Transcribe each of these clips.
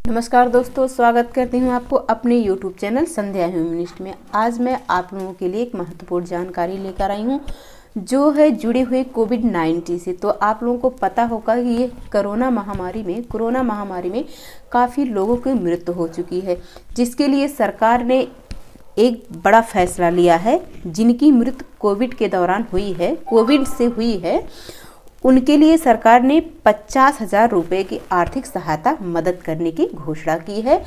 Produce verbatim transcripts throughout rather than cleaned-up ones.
नमस्कार दोस्तों, स्वागत करती हूँ आपको अपने यूट्यूब चैनल संध्या ह्यूमनिस्ट में। आज मैं आप लोगों के लिए एक महत्वपूर्ण जानकारी लेकर आई हूँ जो है जुड़े हुए कोविड नाइन्टीन से। तो आप लोगों को पता होगा कि ये कोरोना महामारी में कोरोना महामारी में काफ़ी लोगों की मृत्यु हो चुकी है, जिसके लिए सरकार ने एक बड़ा फैसला लिया है। जिनकी मृत्यु कोविड के दौरान हुई है, कोविड से हुई है, उनके लिए सरकार ने पचास हजार रुपये की आर्थिक सहायता मदद करने की घोषणा की है।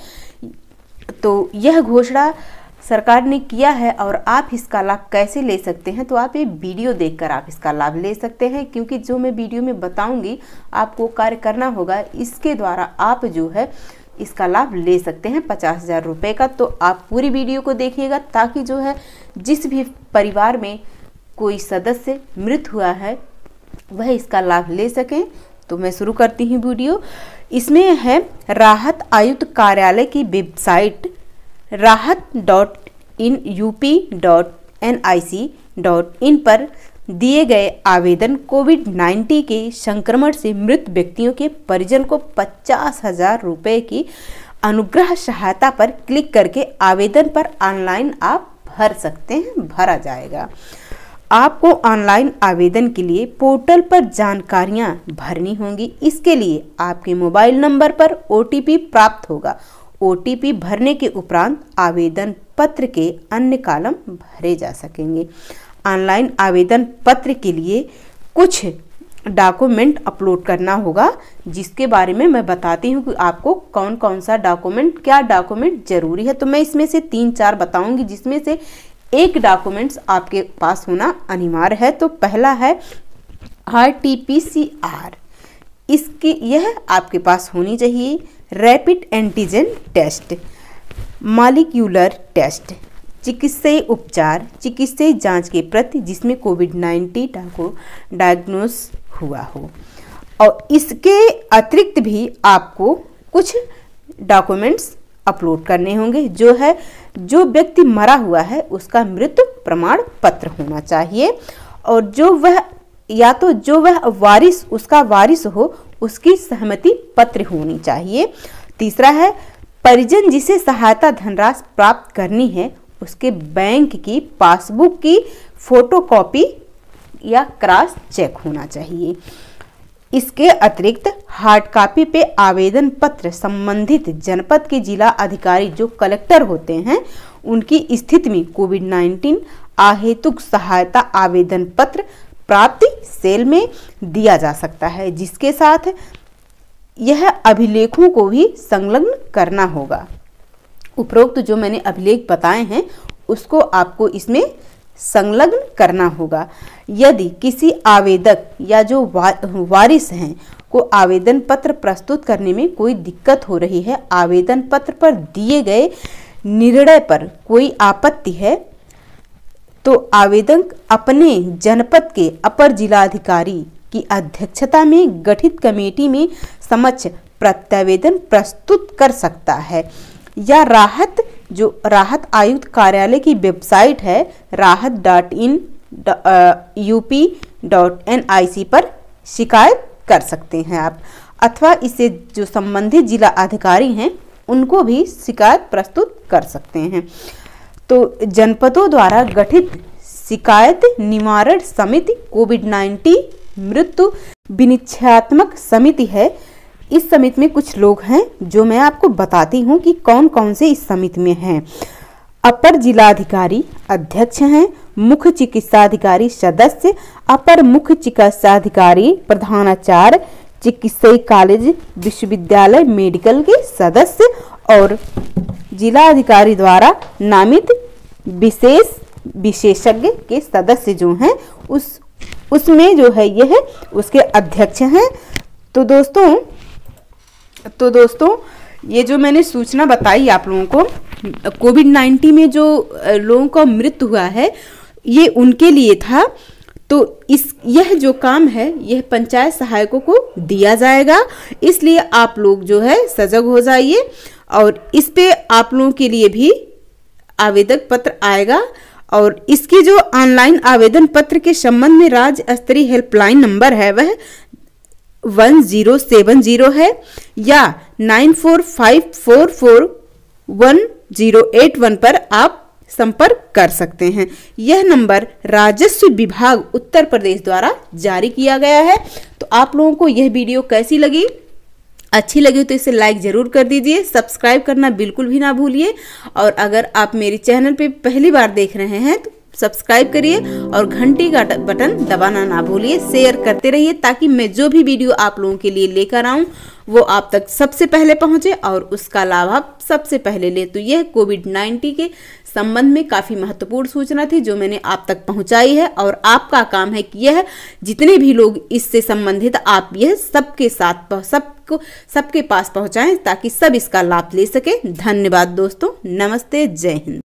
तो यह घोषणा सरकार ने किया है और आप इसका लाभ कैसे ले सकते हैं, तो आप ये वीडियो देखकर आप इसका लाभ ले सकते हैं। क्योंकि जो मैं वीडियो में बताऊंगी आपको कार्य करना होगा, इसके द्वारा आप जो है इसका लाभ ले सकते हैं पचास हजार रुपये का। तो आप पूरी वीडियो को देखिएगा ताकि जो है जिस भी परिवार में कोई सदस्य मृत हुआ है वह इसका लाभ ले सकें। तो मैं शुरू करती हूँ वीडियो। इसमें है राहत आयुक्त कार्यालय की website Rahat dot in UP dot N I C dot in पर दिए गए आवेदन कोविड नाइन्टीन के संक्रमण से मृत व्यक्तियों के परिजन को पचास हजार रुपये की अनुग्रह सहायता पर क्लिक करके आवेदन पर ऑनलाइन आप भर सकते हैं, भरा जाएगा। आपको ऑनलाइन आवेदन के लिए पोर्टल पर जानकारियां भरनी होंगी। इसके लिए आपके मोबाइल नंबर पर ओ टी पी प्राप्त होगा। ओ टी पी भरने के उपरांत आवेदन पत्र के अन्य कॉलम भरे जा सकेंगे। ऑनलाइन आवेदन पत्र के लिए कुछ डॉक्यूमेंट अपलोड करना होगा, जिसके बारे में मैं बताती हूँ कि आपको कौन कौन सा डॉक्यूमेंट, क्या डॉक्यूमेंट जरूरी है। तो मैं इसमें से तीन चार बताऊंगी, जिसमें से एक डॉक्यूमेंट्स आपके पास होना अनिवार्य है। तो पहला है R T P C R, इसकी यह आपके पास होनी चाहिए। Rapid antigen test, molecular test, चिकित्सीय उपचार, चिकित्सीय जांच के प्रति जिसमें कोविड नाइन्टीन को डायग्नोस हुआ हो। और इसके अतिरिक्त भी आपको कुछ डॉक्यूमेंट्स अपलोड करने होंगे। जो है जो व्यक्ति मरा हुआ है उसका मृत्यु प्रमाण पत्र होना चाहिए, और जो वह या तो जो वह वारिस उसका वारिस हो उसकी सहमति पत्र होनी चाहिए। तीसरा है परिजन जिसे सहायता धनराशि प्राप्त करनी है उसके बैंक की पासबुक की फोटोकॉपी या क्रॉस चेक होना चाहिए। इसके अतिरिक्त हार्ड कॉपी पे आवेदन पत्र संबंधित जनपद के जिला अधिकारी जो कलेक्टर होते हैं उनकी स्थिति में कोविड नाइन्टीन अहेतुक सहायता आवेदन पत्र प्राप्ति सेल में दिया जा सकता है, जिसके साथ यह अभिलेखों को भी संलग्न करना होगा। उपरोक्त जो मैंने अभिलेख बताए हैं उसको आपको इसमें संलग्न करना होगा। यदि किसी आवेदक या जो वारिस हैं को आवेदन पत्र प्रस्तुत करने में कोई दिक्कत हो रही है, आवेदन पत्र पर दिए गए निर्णय पर कोई आपत्ति है, तो आवेदक अपने जनपद के अपर जिलाधिकारी की अध्यक्षता में गठित कमेटी में समक्ष प्रत्यावेदन प्रस्तुत कर सकता है, या राहत जो राहत आयुक्त कार्यालय की वेबसाइट है Rahat dot in UP dot N I C पर शिकायत कर सकते हैं आप, अथवा इससे जो संबंधित जिला अधिकारी हैं उनको भी शिकायत प्रस्तुत कर सकते हैं। तो जनपदों द्वारा गठित शिकायत निवारण समिति कोविड नाइन्टीन मृत्यु विनिश्चयात्मक समिति है। इस समिति में कुछ लोग हैं जो मैं आपको बताती हूँ कि कौन कौन से इस समिति में हैं। अपर जिलाधिकारी अध्यक्ष हैं, मुख्य चिकित्साधिकारी सदस्य, अपर मुख्य चिकित्साधिकारी, प्रधानाचार्य, चिकित्सीय कॉलेज विश्वविद्यालय मेडिकल के सदस्य और जिलाधिकारी द्वारा नामित विशेष विशेषज्ञ के सदस्य जो हैं उस उसमें जो है यह उसके अध्यक्ष हैं। तो दोस्तों तो दोस्तों ये जो मैंने सूचना बताई आप लोगों को कोविड नाइन्टीन में जो लोगों का मृत्यु हुआ है ये उनके लिए था। तो इस यह जो काम है यह पंचायत सहायकों को दिया जाएगा, इसलिए आप लोग जो है सजग हो जाइए। और इस पे आप लोगों के लिए भी आवेदन पत्र आएगा, और इसकी जो ऑनलाइन आवेदन पत्र के संबंध में राज्य स्तरीय हेल्पलाइन नंबर है वह वन जीरो सेवन जीरो है, या nine four five four four one zero eight one पर आप संपर्क कर सकते हैं। यह नंबर राजस्व विभाग उत्तर प्रदेश द्वारा जारी किया गया है। तो आप लोगों को यह वीडियो कैसी लगी, अच्छी लगी हो तो इसे लाइक जरूर कर दीजिए, सब्सक्राइब करना बिल्कुल भी ना भूलिए। और अगर आप मेरे चैनल पे पहली बार देख रहे हैं तो सब्सक्राइब करिए और घंटी का बटन दबाना ना भूलिए। शेयर करते रहिए ताकि मैं जो भी वीडियो आप लोगों के लिए लेकर आऊं वो आप तक सबसे पहले पहुंचे और उसका लाभ आप सबसे पहले ले। तो यह कोविड नाइन्टीन के संबंध में काफी महत्वपूर्ण सूचना थी जो मैंने आप तक पहुंचाई है। और आपका काम है कि यह जितने भी लोग इससे संबंधित आप यह सबके साथ सबको सबके पास पहुंचाएं ताकि सब इसका लाभ ले सके। धन्यवाद दोस्तों, नमस्ते, जय हिंद।